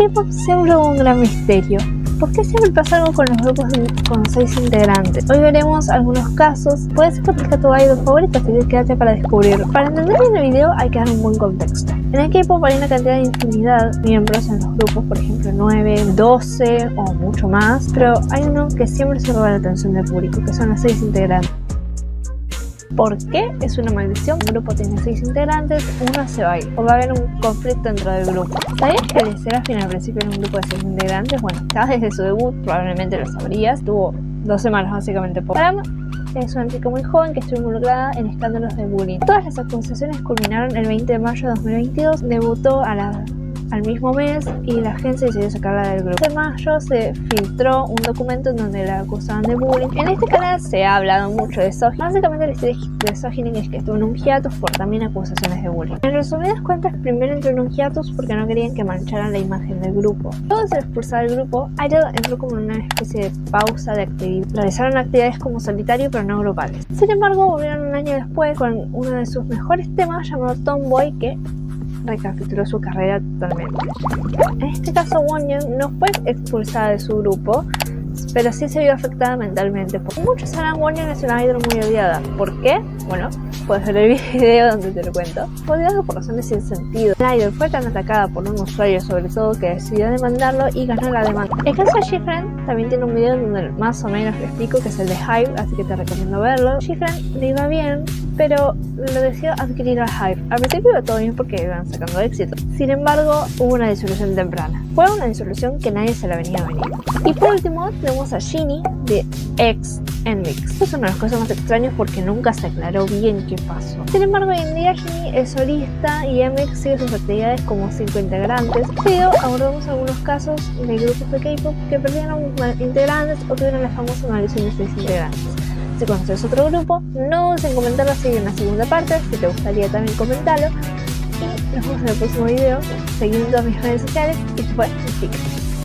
K-pop siempre hubo un gran misterio. ¿Por qué siempre pasa algo con los grupos con 6 integrantes? Hoy veremos algunos casos. Puede ser que tenga tu idol favorito, así que quédate para descubrirlo. Para entender bien el video hay que dar un buen contexto. En el K-pop hay una cantidad de infinidad de miembros en los grupos, por ejemplo 9, 12 o mucho más, pero hay uno que siempre se roba la atención del público, que son los 6 integrantes. ¿Por qué? Es una maldición. Un grupo tiene 6 integrantes, uno se va a ir o va a haber un conflicto dentro del grupo. ¿Sabías que LE SSERAFIM al principio era un grupo de 6 integrantes? Bueno, estaba desde su debut, probablemente lo sabrías. Tuvo 2 semanas básicamente por programa. Es una chica muy joven que estuvo involucrada en escándalos de bullying. Todas las acusaciones culminaron el 20 de mayo de 2022. Debutó al mismo mes y la agencia decidió sacarla del grupo. En mayo se filtró un documento en donde la acusaban de bullying. En este canal se ha hablado mucho de Sojinim. Básicamente la historia de Sojinim es que estuvo en un hiatus por también acusaciones de bullying. En resumidas cuentas, primero entró en un hiatus porque no querían que mancharan la imagen del grupo. Luego de ser expulsada del grupo, Idol entró como en una especie de pausa de actividad. Realizaron actividades como solitario pero no grupales. Sin embargo, volvieron un año después con uno de sus mejores temas llamado Tomboy, que recapituló su carrera totalmente. En este caso, Wonyoung no fue expulsada de su grupo, pero sí se vio afectada mentalmente. Porque muchos sabrán, Wonyoung es una idol muy odiada. ¿Por qué? Bueno, puedes ver el video donde te lo cuento. Fue odiada por razones sin sentido. La idol fue tan atacada por un usuario, sobre todo, que decidió demandarlo y ganó la demanda. El caso de G-Friend también tiene un video donde más o menos le explico, que es el de Hybe, así que te recomiendo verlo. G-Friend le iba bien, pero lo decidió adquirir a Hybe. Al principio iba todo bien porque iban sacando éxito. Sin embargo, hubo una disolución temprana. Fue una disolución que nadie se la venía a venir. Y por último, tenemos a Shinee de X en Mix. Esto es una de las cosas más extrañas porque nunca se aclaró bien qué pasó. Sin embargo, hoy en día Shinee es solista y MX sigue sus actividades como 5 integrantes. En este video abordamos algunos casos de grupos de K-pop que perdieron integrantes o tuvieron la famosa maldición de 6 integrantes. Si conoces otro grupo, no dudes en comentarlo así en la segunda parte. Si te gustaría también comentarlo. Y nos vemos en el próximo video. Seguime en todas mis redes sociales. Y esto fue Mystique.